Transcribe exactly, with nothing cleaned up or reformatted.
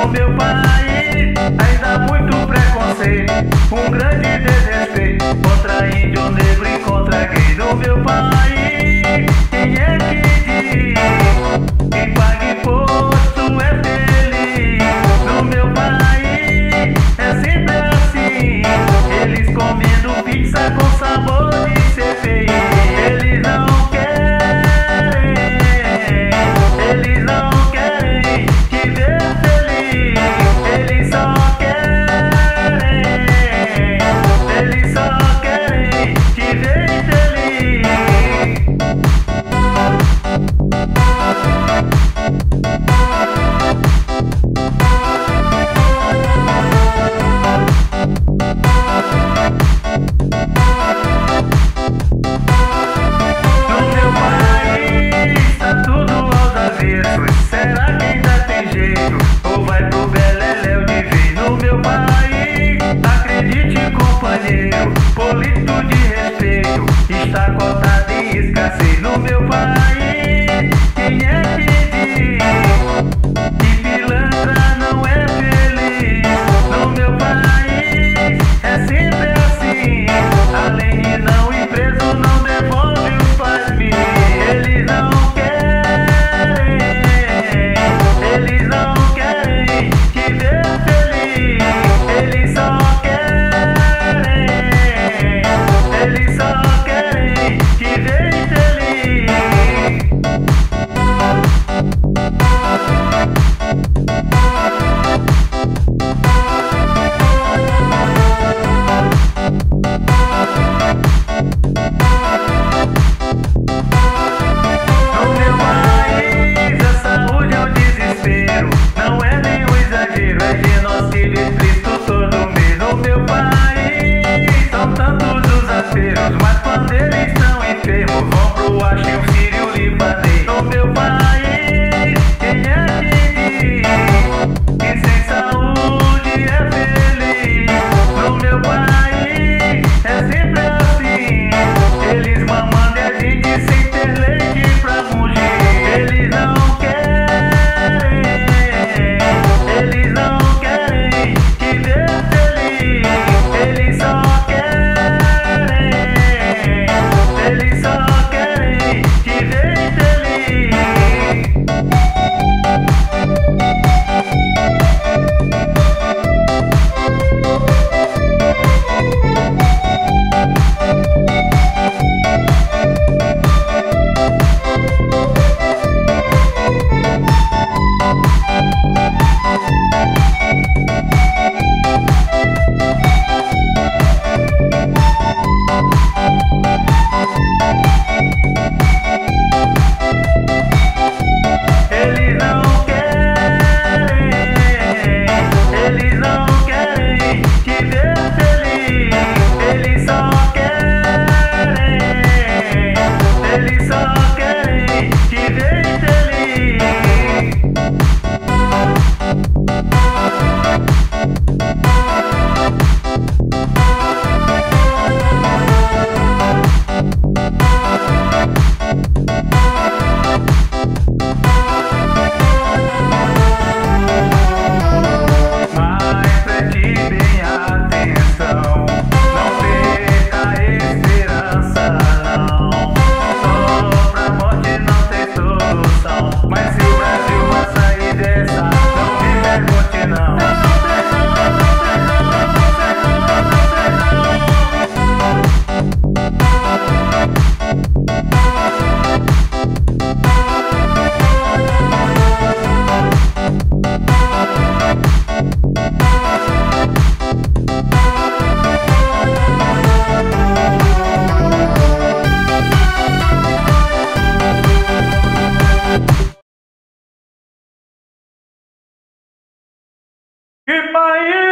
No meu país ainda há muito preconceito, um grande desrespeito contra índio, negro e contra gay. No meu país, quem é que diz? Quem paga imposto é feliz. No meu país é sempre assim, eles comendo pizza com sabor de C P I. Eles não querem, eles não querem te ver feliz. Eles só querem, eles só querem te ver feliz. Será que ainda tem jeito? Ou vai pro beleléu de vez? No meu país, acredite, companheiro, político de respeito está cotado em escassez. No meu país, quem é que diz que pilantra não é feliz? No meu país é sempre assim, além de não ir preso, não devolve os pais mil. Eles não eles não querem te ver feliz. Eles só querem, eles só querem te ver feliz. No meu país a saúde é um desespero, não é nenhum exagero, é genocídio explícito todo mês. No meu país são tantos os aferos, mas quando eles estão enfermos vão pro Achem, Sírio, Libanês. No meu país, quem é que diz que sem saúde é feliz? No meu país é sempre assim, eles mamando a gente sem ter leite pra mugir. Eles não querem, eles não querem te ver feliz. Eles só querem, eles só querem te ver feliz. Eles não querem, eles não querem te ver feliz. Eles só querem, eles só querem te ver feliz. Mas preste bem atenção, não perca a esperança não. Só pra morte não tem solução, mas se o Brasil vai sair dessa, não me pergunte não. Que país!